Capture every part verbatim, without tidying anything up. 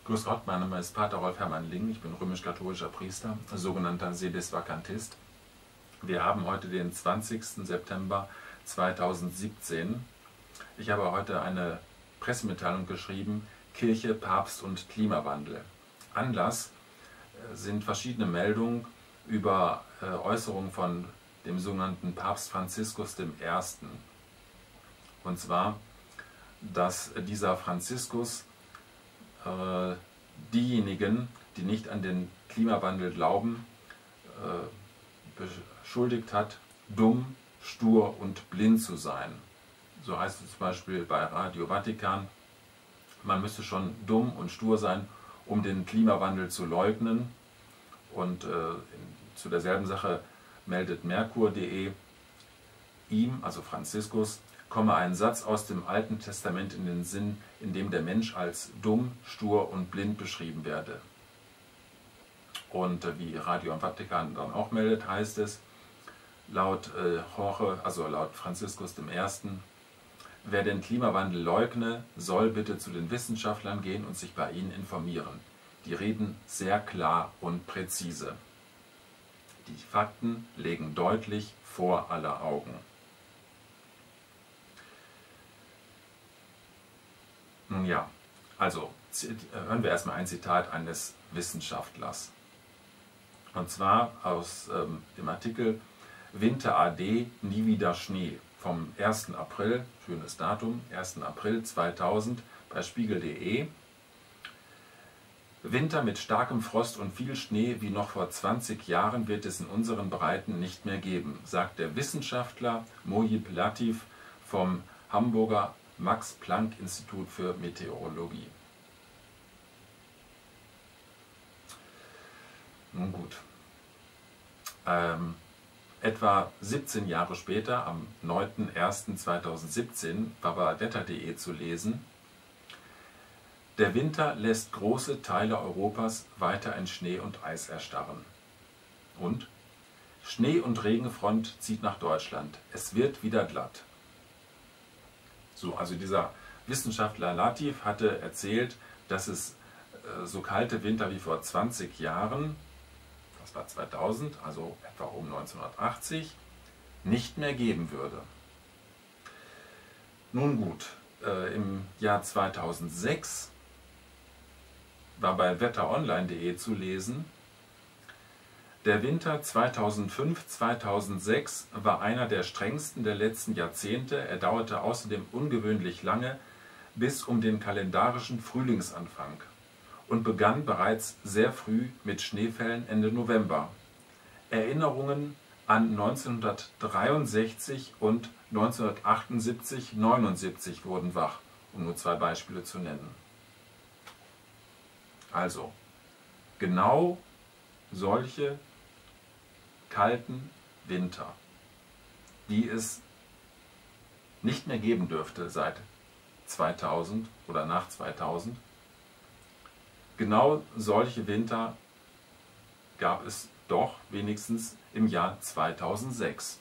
Grüß Gott, mein Name ist Pater Rolf Hermann Ling, ich bin römisch-katholischer Priester, sogenannter Sedisvakantist. Wir haben heute den zwanzigsten September zweitausendsiebzehn. Ich habe heute eine Pressemitteilung geschrieben, Kirche, Papst und Klimawandel. Anlass sind verschiedene Meldungen über äh, Äußerungen von dem sogenannten Papst Franziskus der Erste. Und zwar, dass dieser Franziskus äh, diejenigen, die nicht an den Klimawandel glauben, äh, beschuldigt hat, dumm, stur und blind zu sein. So heißt es zum Beispiel bei Radio Vatikan, man müsste schon dumm und stur sein, um den Klimawandel zu leugnen. Und äh, in, zu derselben Sache meldet Merkur punkt de, ihm, also Franziskus, komme ein Satz aus dem Alten Testament in den Sinn, in dem der Mensch als dumm, stur und blind beschrieben werde. Und äh, wie Radio am Vatikan dann auch meldet, heißt es, laut äh, Jorge, also laut Franziskus dem Ersten, wer den Klimawandel leugne, soll bitte zu den Wissenschaftlern gehen und sich bei ihnen informieren. Die reden sehr klar und präzise. Die Fakten legen deutlich vor aller Augen. Nun ja, also hören wir erstmal ein Zitat eines Wissenschaftlers. Und zwar aus ähm, dem Artikel Winter A D, nie wieder Schnee vom ersten April, schönes Datum, ersten April zweitausend bei spiegel punkt de. Winter mit starkem Frost und viel Schnee wie noch vor zwanzig Jahren wird es in unseren Breiten nicht mehr geben, sagt der Wissenschaftler Mojib Latif vom Hamburger Max-Planck-Institut für Meteorologie. Nun gut. Ähm, etwa siebzehn Jahre später, am neunten ersten zweitausendsiebzehn, war bei wetter punkt de zu lesen, der Winter lässt große Teile Europas weiter in Schnee und Eis erstarren. Und? Schnee- und Regenfront zieht nach Deutschland. Es wird wieder glatt. So, also dieser Wissenschaftler Latif hatte erzählt, dass es äh, so kalte Winter wie vor zwanzig Jahren, das war zweitausend, also etwa um neunzehnhundertachtzig, nicht mehr geben würde. Nun gut, äh, im Jahr zweitausendsechs war bei wetteronline punkt de zu lesen, der Winter zweitausendfünf zweitausendsechs war einer der strengsten der letzten Jahrzehnte. Er dauerte außerdem ungewöhnlich lange, bis um den kalendarischen Frühlingsanfang und begann bereits sehr früh mit Schneefällen Ende November. Erinnerungen an neunzehnhundertdreiundsechzig und neunzehnhundertachtundsiebzig neunundsiebzig wurden wach, um nur zwei Beispiele zu nennen. Also, genau solche kalten Winter, die es nicht mehr geben dürfte seit zweitausend oder nach zweitausend. Genau solche Winter gab es doch wenigstens im Jahr zweitausendsechs.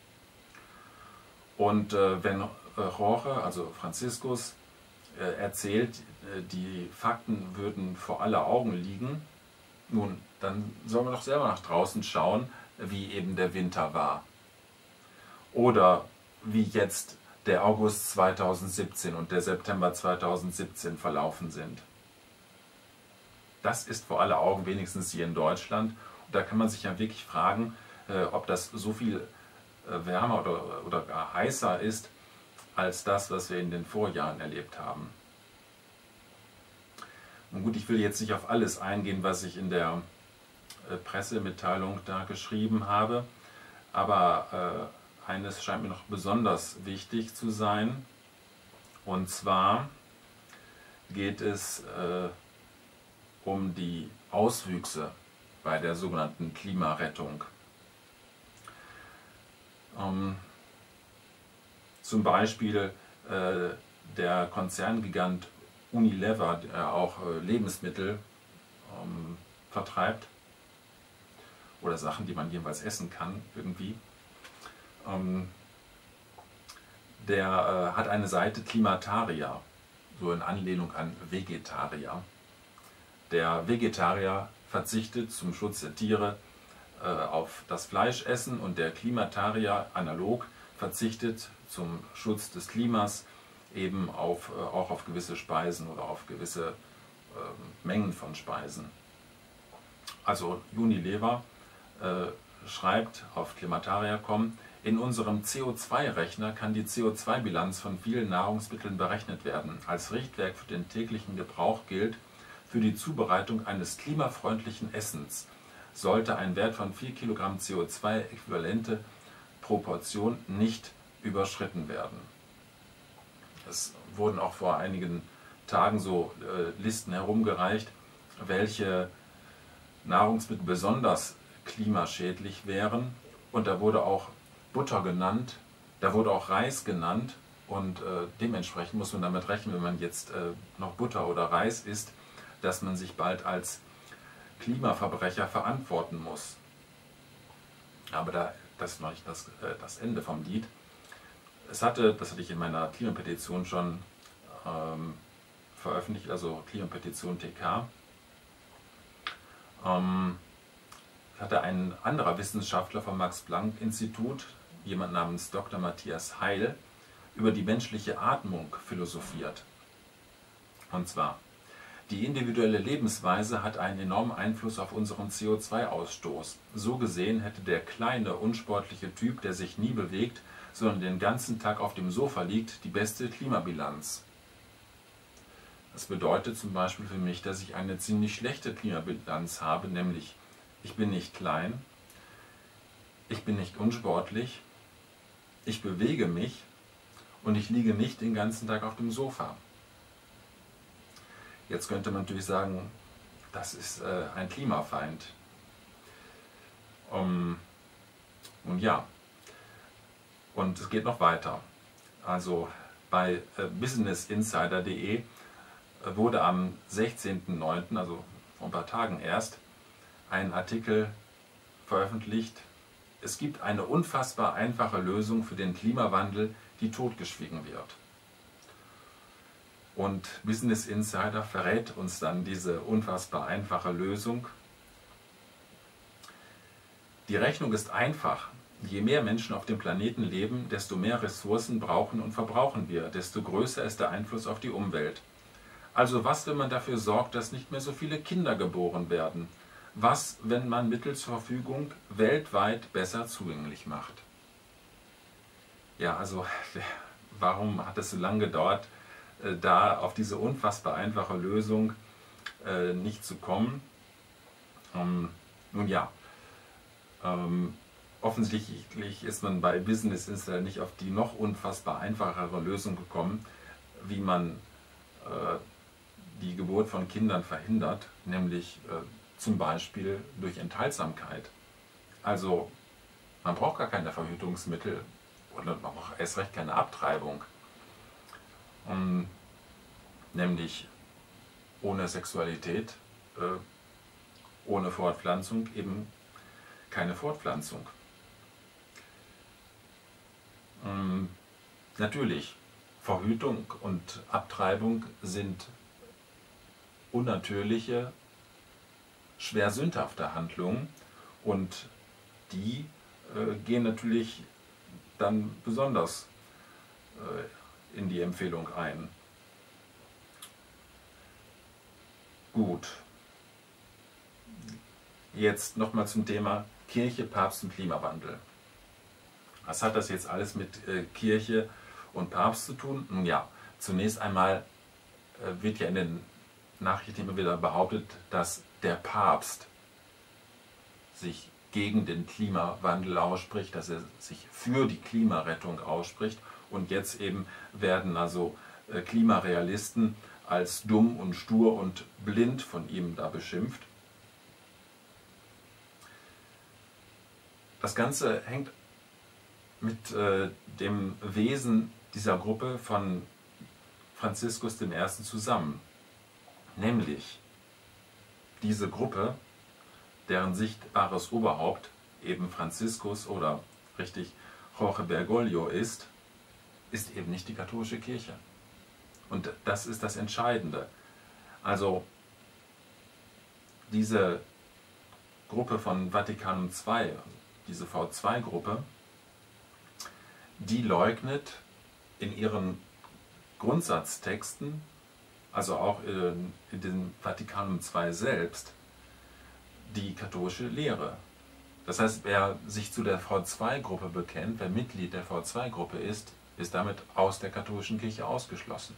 Und äh, wenn äh, Jorge, also Franziskus, äh, erzählt, äh, die Fakten würden vor aller Augen liegen, nun, dann sollen wir doch selber nach draußen schauen, wie eben der Winter war. Oder wie jetzt der August zweitausendsiebzehn und der September zweitausendsiebzehn verlaufen sind. Das ist vor aller Augen, wenigstens hier in Deutschland. Und da kann man sich ja wirklich fragen, äh, ob das so viel äh, wärmer oder, oder gar heißer ist, als das, was wir in den Vorjahren erlebt haben. Nun gut, ich will jetzt nicht auf alles eingehen, was ich in der äh, Pressemitteilung da geschrieben habe, aber äh, eines scheint mir noch besonders wichtig zu sein, und zwar geht es äh, um die Auswüchse bei der sogenannten Klimarettung. Ähm, zum Beispiel äh, der Konzerngigant Unilever, der auch äh, Lebensmittel ähm, vertreibt oder Sachen, die man jedenfalls essen kann irgendwie. Ähm, der äh, hat eine Seite Klimataria, so in Anlehnung an Vegetarier. Der Vegetarier verzichtet zum Schutz der Tiere äh, auf das Fleischessen und der Klimatarier analog verzichtet zum Schutz des Klimas eben auf, äh, auch auf gewisse Speisen oder auf gewisse äh, Mengen von Speisen. Also Unilever äh, schreibt auf Klimataria punkt com, in unserem C O zwei Rechner kann die C O zwei Bilanz von vielen Nahrungsmitteln berechnet werden. Als Richtwert für den täglichen Gebrauch gilt, für die Zubereitung eines klimafreundlichen Essens sollte ein Wert von vier Kilogramm C O zwei äquivalente Proportion nicht überschritten werden. Es wurden auch vor einigen Tagen so äh, Listen herumgereicht, welche Nahrungsmittel besonders klimaschädlich wären, und da wurde auch Butter genannt, da wurde auch Reis genannt, und äh, dementsprechend muss man damit rechnen, wenn man jetzt äh, noch Butter oder Reis isst, dass man sich bald als Klimaverbrecher verantworten muss. Aber da, das ist noch nicht das, äh, das Ende vom Lied. Es hatte, das hatte ich in meiner Klimapetition schon ähm, veröffentlicht, also Klimapetition T K, ähm, hatte ein anderer Wissenschaftler vom Max-Planck-Institut, jemand namens Doktor Matthias Heil, über die menschliche Atmung philosophiert. Und zwar: Die individuelle Lebensweise hat einen enormen Einfluss auf unseren C O zwei Ausstoß. So gesehen hätte der kleine, unsportliche Typ, der sich nie bewegt, sondern den ganzen Tag auf dem Sofa liegt, die beste Klimabilanz. Das bedeutet zum Beispiel für mich, dass ich eine ziemlich schlechte Klimabilanz habe, nämlich ich bin nicht klein, ich bin nicht unsportlich, ich bewege mich und ich liege nicht den ganzen Tag auf dem Sofa. Jetzt könnte man natürlich sagen, das ist äh, ein Klimafeind. Um, und ja, und es geht noch weiter. Also bei äh, business insider punkt de äh, wurde am sechzehnten neunten, also vor ein paar Tagen erst, ein Artikel veröffentlicht: Es gibt eine unfassbar einfache Lösung für den Klimawandel, die totgeschwiegen wird. Und Business Insider verrät uns dann diese unfassbar einfache Lösung. Die Rechnung ist einfach. Je mehr Menschen auf dem Planeten leben, desto mehr Ressourcen brauchen und verbrauchen wir, desto größer ist der Einfluss auf die Umwelt. Also was, wenn man dafür sorgt, dass nicht mehr so viele Kinder geboren werden? Was, wenn man Mittel zur Verfügung weltweit besser zugänglich macht? Ja, also warum hat es so lange gedauert, da auf diese unfassbar einfache Lösung äh, nicht zu kommen? Ähm, nun ja, ähm, offensichtlich ist man bei Business Insider nicht auf die noch unfassbar einfachere Lösung gekommen, wie man äh, die Geburt von Kindern verhindert, nämlich äh, zum Beispiel durch Enthaltsamkeit. Also man braucht gar keine Verhütungsmittel und man braucht erst recht keine Abtreibung. Um, nämlich ohne Sexualität, äh, ohne Fortpflanzung eben keine Fortpflanzung. Um, natürlich, Verhütung und Abtreibung sind unnatürliche, schwer sündhafte Handlungen, und die äh, gehen natürlich dann besonders äh, in die Empfehlung ein. Gut. Jetzt nochmal zum Thema Kirche, Papst und Klimawandel. Was hat das jetzt alles mit äh, Kirche und Papst zu tun? Nun ja, zunächst einmal äh, wird ja in den Nachrichten immer wieder behauptet, dass der Papst sich gegen den Klimawandel ausspricht, dass er sich für die Klimarettung ausspricht, und jetzt eben werden also äh, Klimarealisten als dumm und stur und blind von ihm da beschimpft. Das Ganze hängt mit äh, dem Wesen dieser Gruppe von Franziskus der Erste zusammen. Nämlich diese Gruppe, deren sichtbares Oberhaupt eben Franziskus oder richtig Jorge Bergoglio ist, ist eben nicht die katholische Kirche. Und das ist das Entscheidende. Also diese Gruppe von Vatikanum zwei, diese V zwei Gruppe, die leugnet in ihren Grundsatztexten, also auch in, in dem Vatikanum zwei selbst, die katholische Lehre. Das heißt, wer sich zu der V zwei Gruppe bekennt, wer Mitglied der V zwei Gruppe ist, ist damit aus der katholischen Kirche ausgeschlossen.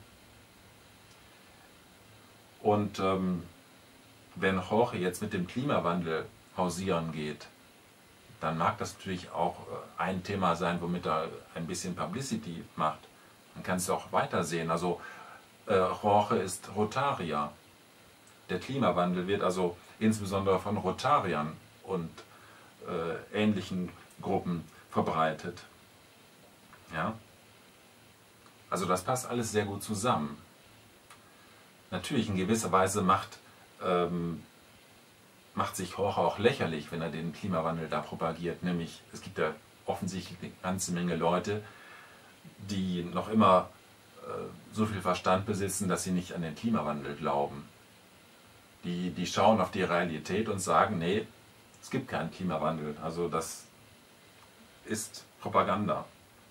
Und ähm, wenn Jorge jetzt mit dem Klimawandel hausieren geht, dann mag das natürlich auch ein Thema sein, womit er ein bisschen Publicity macht. Man kann es auch weitersehen. Also äh, Jorge ist Rotarier. Der Klimawandel wird also insbesondere von Rotariern und äh, ähnlichen Gruppen verbreitet. Ja? Also das passt alles sehr gut zusammen. Natürlich, in gewisser Weise macht, ähm, macht sich Jorge auch lächerlich, wenn er den Klimawandel da propagiert. Nämlich, es gibt ja offensichtlich eine ganze Menge Leute, die noch immer äh, so viel Verstand besitzen, dass sie nicht an den Klimawandel glauben. Die, die schauen auf die Realität und sagen, nee, es gibt keinen Klimawandel. Also das ist Propaganda.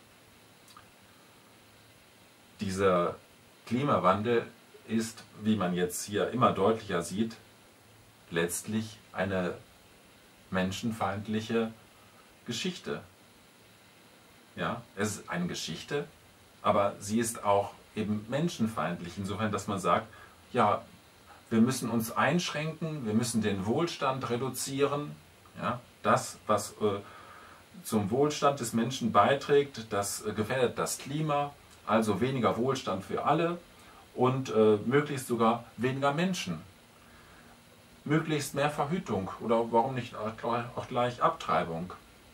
Dieser Klimawandel ist, wie man jetzt hier immer deutlicher sieht, letztlich eine menschenfeindliche Geschichte. Ja, es ist eine Geschichte, aber sie ist auch eben menschenfeindlich, insofern, dass man sagt, ja, wir müssen uns einschränken, wir müssen den Wohlstand reduzieren. Ja, das, was äh, zum Wohlstand des Menschen beiträgt, das äh, gefährdet das Klima, also weniger Wohlstand für alle und äh, möglichst sogar weniger Menschen. Möglichst mehr Verhütung oder warum nicht auch gleich Abtreibung.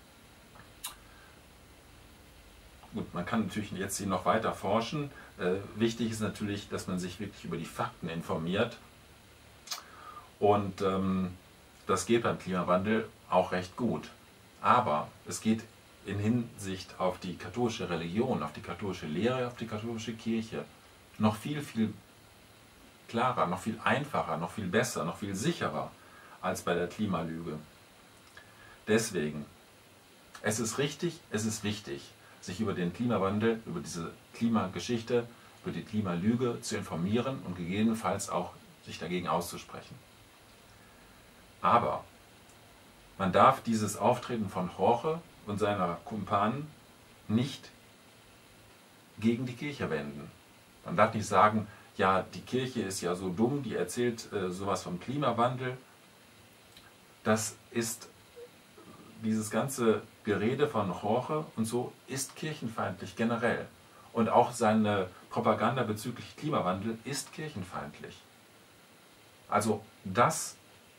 Gut, man kann natürlich jetzt hier noch weiter forschen. Äh, wichtig ist natürlich, dass man sich wirklich über die Fakten informiert. Und ähm, das geht beim Klimawandel auch recht gut. Aber es geht in Hinsicht auf die katholische Religion, auf die katholische Lehre, auf die katholische Kirche noch viel, viel klarer, noch viel einfacher, noch viel besser, noch viel sicherer als bei der Klimalüge. Deswegen, es ist richtig, es ist wichtig, sich über den Klimawandel, über diese Klimageschichte, über die Klimalüge zu informieren und gegebenenfalls auch sich dagegen auszusprechen. Aber man darf dieses Auftreten von Jorge und seiner Kumpanen nicht gegen die Kirche wenden. Man darf nicht sagen, ja, die Kirche ist ja so dumm, die erzählt äh, sowas vom Klimawandel. Das ist, dieses ganze Gerede von Jorge und so ist kirchenfeindlich generell. Und auch seine Propaganda bezüglich Klimawandel ist kirchenfeindlich. Also das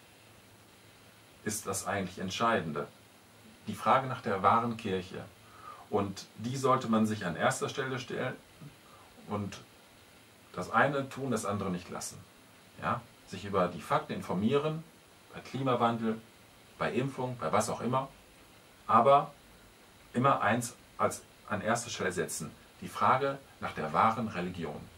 ist das eigentlich Entscheidende. Die Frage nach der wahren Kirche. Und die sollte man sich an erster Stelle stellen und das eine tun, das andere nicht lassen. Ja? Sich über die Fakten informieren, bei Klimawandel, bei Impfung, bei was auch immer, aber immer eins als an erste Stelle setzen, die Frage nach der wahren Religion.